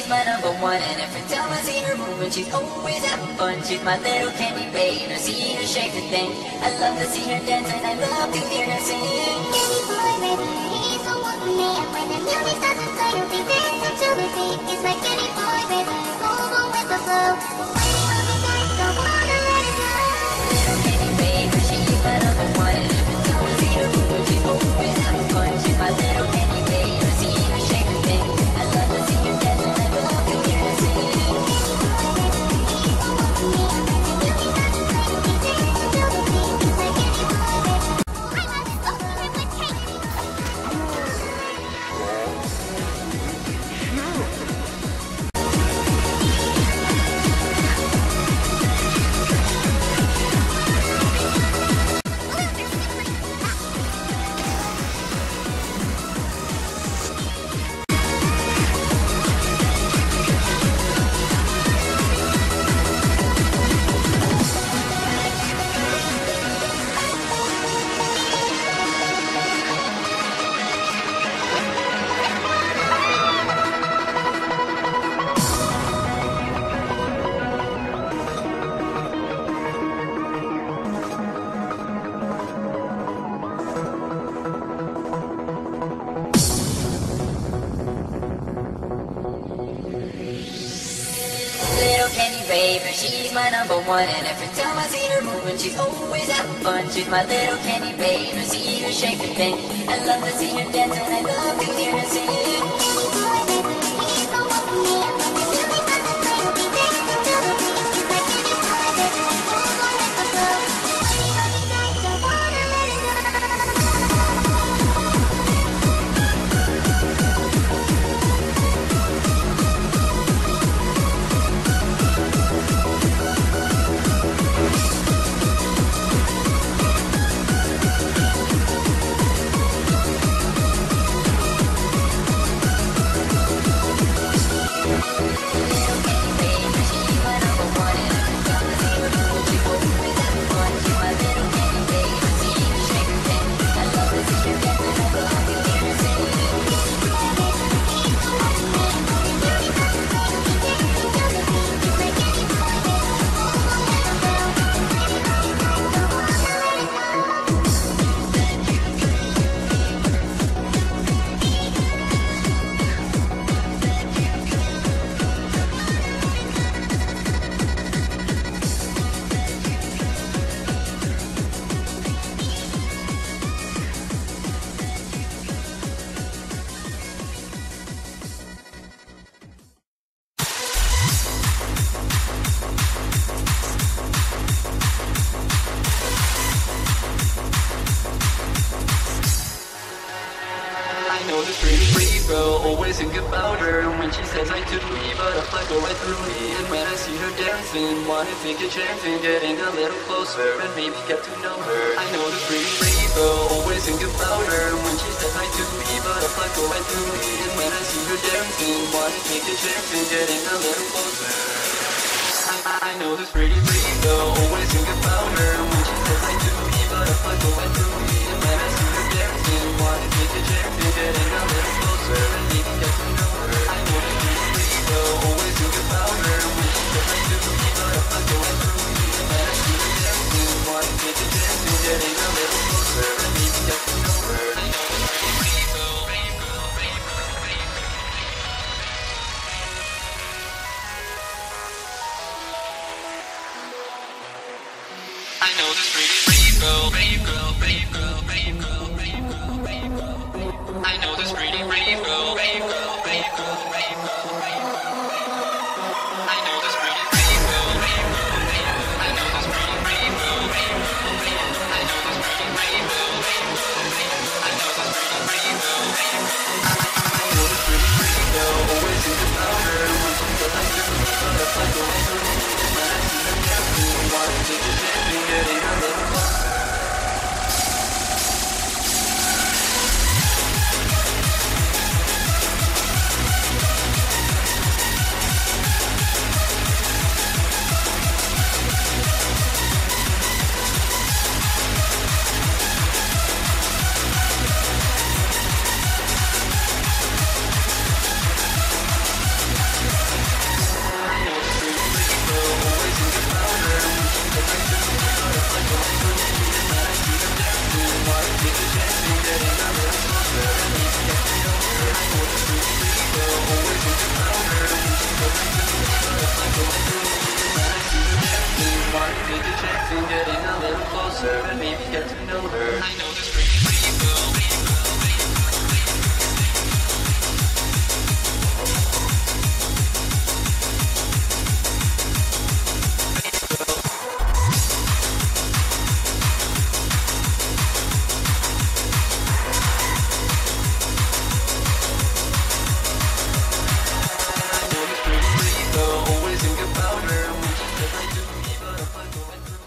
my number one. And every time I see her moving, she's always having fun. She's my little candy babe, and I see her shake the thing. I love to see her dance, and I love to hear her sing. Candy boy, baby, he's the one for me. And when the music starts to play, you'll be dancing to the beat. It's like candy boy, baby, move on with the flow. When you want me nice, don't wanna let it go. Little candy babe, she's my number one. And every time I see her moving, she's always having fun. She's my little candy babe, and I see her shake the thing. I love to see her dance, and I love to hear her sing. Little candy babe, she's my number one. And every time I see her moving, she's always having fun. She's my little candy babe, I see her shake the thing. I love to see her dance, and I love to hear her sing. Candy boy, baby, he's the one for me. And when the music starts to play, you'll be dancing to the beat. It's like candy boy, baby, move on with the flow. When you want me nice, don't wanna let it go. I know this pretty girl, always think about her. And when she says I to me, butterflies go right through me. And when I see her dancing, wanna take a chance in getting a little closer and maybe get to know her. I know this pretty girl, always think about her. And when she says I to me, butterflies go right through me. And when I see her dancing, wanna take a chance in getting a little closer. I know this pretty girl, always think about her. And when she says I to me, butterflies go right through me. And when I see her dancing, wanna take a chance in getting a little closer and maybe get to know her. I know this pretty girl, always think about her. And when she says I to me, butterflies go right through me. And when I see her dancing, wanna take a chance in getting a little closer and maybe get to know her. I know this pretty girl. I know this pretty girl, brave girl, brave girl, brave girl, brave girl, brave girl. I know this pretty brave girl, brave girl, brave girl, brave girl, brave girl. I know this pretty brave girl, brave girl, brave girl. I know this pretty brave girl, brave girl, brave girl. I know this pretty brave girl, brave girl, brave girl. I know this pretty brave girl, brave girl. I know this pretty brave girl, always think about her. When she says I do, butterflies go right through me. When I see her dancing, wanna take a chance and getting a little closer. closer and maybe get to know her. I know